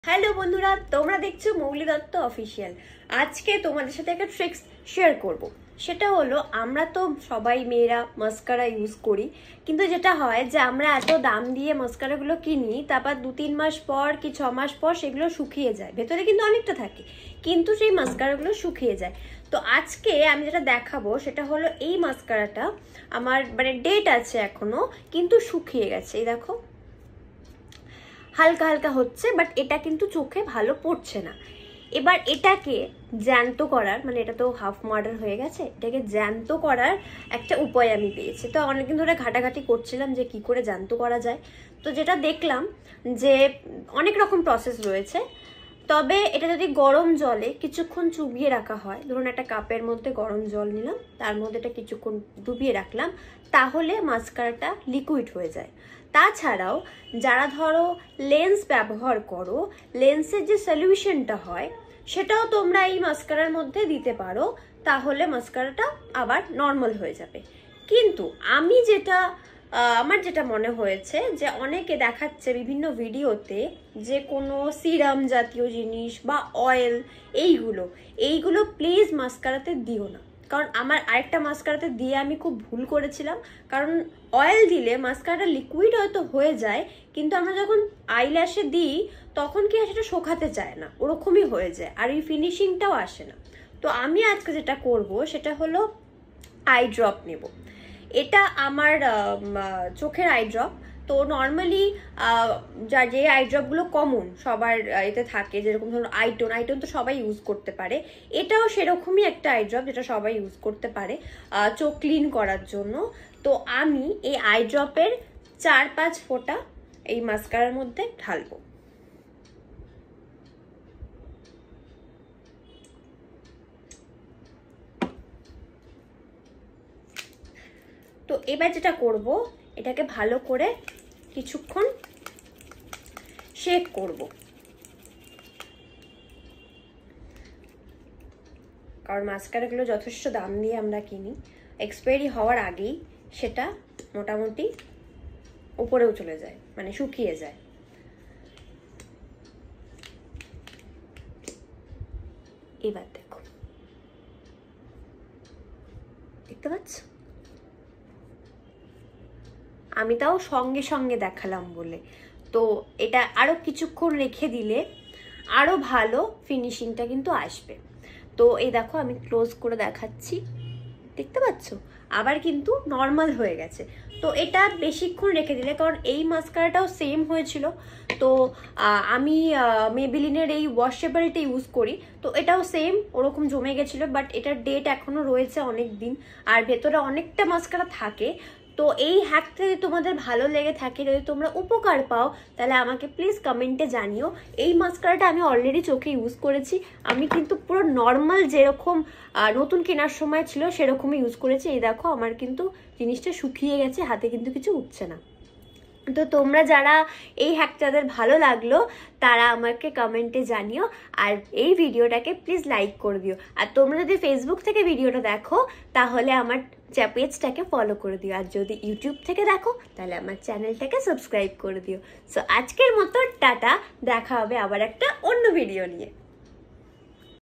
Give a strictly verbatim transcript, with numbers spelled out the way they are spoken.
Hello বন্ধুরা, তোমরা দেখছো মৌলি দত্ত অফিসিয়াল। আজকে তোমাদের সাথে একটা ট্রিক্স শেয়ার করব। সেটা হলো, আমরা তো সবাই মেয়েরা মাস্কারা ইউজ করি, কিন্তু যেটা হয় যে আমরা এত দাম দিয়ে মাস্কারাগুলো কিনি, তারপর দু তিন মাস পর কি ছ মাস পর সেগুলো শুকিয়ে যায়। ভেতরে কিন্তু অনেকটা থাকে, কিন্তু সেই মাস্কারাগুলো শুকিয়ে যায়। তো আজকে আমি যেটা দেখাবো সেটা হলো, এই মাস্কারাটা আমার মানে ডেট আছে এখনো, কিন্তু শুকিয়ে গেছে। এই দেখো, হালকা হালকা হচ্ছে, বাট এটা কিন্তু চোখে ভালো পড়ছে না। এবার এটাকে জ্যান্ত করার, মানে এটা তো হাফ মার্ডার হয়ে গেছে, এটাকে জ্যান্ত করার একটা উপায় আমি পেয়েছি। তো অনেকদিন ধরে ঘাটাঘাটি করছিলাম যে কি করে জ্যান্ত করা যায়। তো যেটা দেখলাম যে অনেক রকম প্রসেস রয়েছে, তবে এটা যদি গরম জলে কিছুক্ষণ চুবিয়ে রাখা হয়, ধরুন একটা কাপের মধ্যে গরম জল নিলাম, তার মধ্যে এটা কিছুক্ষণ ডুবিয়ে রাখলাম, তাহলে মাস্কারাটা লিকুইড হয়ে যায়। তাছাড়াও যারা ধরো লেন্স ব্যবহার করো, লেন্সের যে সলিউশনটা হয় সেটাও তোমরা এই মাস্কারার মধ্যে দিতে পারো, তাহলে মাস্কারাটা আবার নর্মাল হয়ে যাবে। কিন্তু আমি যেটা আমার যেটা মনে হয়েছে যে অনেকে দেখাচ্ছে বিভিন্ন ভিডিওতে যে কোনো সিরাম জাতীয় জিনিস বা অয়েল, এইগুলো এইগুলো প্লিজ মাস্কারাতে দিও না। কারণ আমার আরেকটা মাস্কারাতে দিয়ে আমি খুব ভুল করেছিলাম। কারণ অয়েল দিলে মাস্কারাটা লিকুইড হয়তো হয়ে যায়, কিন্তু আমরা যখন আইল্যাশে দিই তখন কি সেটা শোকাতে চায় না, ওরকমই হয়ে যায়, আর এই ফিনিশিংটাও আসে না। তো আমি আজকে যেটা করব সেটা হলো আই ড্রপ নেব। এটা আমার চোখের আই ড্রপ। তো নর্মালি যা যে আই ড্রপগুলো কমন সবার এতে থাকে, যেরকম ধরুন আইটোন, আইটোন তো সবাই ইউজ করতে পারে। এটাও সেরকমই একটা আই ড্রপ যেটা সবাই ইউজ করতে পারে চোখ ক্লিন করার জন্য। তো আমি এই আই ড্রপের চার পাঁচ ফোঁটা এই মাস্কারার মধ্যে ঢালবো। তো এবার যেটা করব, এটাকে ভালো করে কিছুক্ষণ শেক করব, কারণ মাস্কারাগুলো যথেষ্ট দাম দিয়ে আমরা কিনি, এক্সপায়ারি হওয়ার আগেই সেটা মোটামুটি উপরেও চলে যায়, মানে শুকিয়ে যায়। এবার দেখো, দেখতে পাচ্ছ? আমি তাও সঙ্গে সঙ্গে দেখালাম বলে। তো এটা আরো কিছুক্ষণ রেখে দিলে আরো ভালো ফিনিশিংটা কিন্তু আসবে। তো এই দেখো, আমি ক্লোজ করে দেখাচ্ছি, দেখতে পাচ্ছ? আবার কিন্তু নর্মাল হয়ে গেছে। তো এটা বেশিক্ষণ রেখে দিলে, কারণ এই মাস্কারাটাও সেম হয়েছিল, তো আমি মেবিলিনের এই ওয়াশেবলটা ইউজ করি, তো এটাও সেম ওরকম জমে গেছিলো, বাট এটার ডেট এখনো রয়েছে অনেক দিন, আর ভেতরে অনেকটা মাস্কারা থাকে। তো এই হ্যাকটা যদি তোমাদের ভালো লেগে থাকে, যদি তোমরা উপকার পাও, তাহলে আমাকে প্লিজ কমেন্টে জানিও। এই মাস্কারাটা আমি অলরেডি চোখে ইউজ করেছি, আমি কিন্তু পুরো নর্মাল যেরকম নতুন কেনার সময় ছিল সেরকমই ইউজ করেছি। এই দেখো, আমার কিন্তু জিনিসটা শুকিয়ে গেছে, হাতে কিন্তু কিছু উঠছে না। তো তোমরা যারা এই হ্যাকটা যাদের ভালো লাগলো তারা আমাকে কমেন্টে জানিও, আর এই ভিডিওটাকে প্লিজ লাইক করে দিও। আর তোমরা যদি ফেসবুক থেকে ভিডিওটা দেখো তাহলে আমার পেজটাকে ফলো করে দিও, আর যদি ইউটিউব থেকে দেখো তাহলে আমার চ্যানেলটাকে সাবস্ক্রাইব করে দিও। সো আজকের মতো টাটা, দেখা হবে আবার একটা অন্য ভিডিও নিয়ে।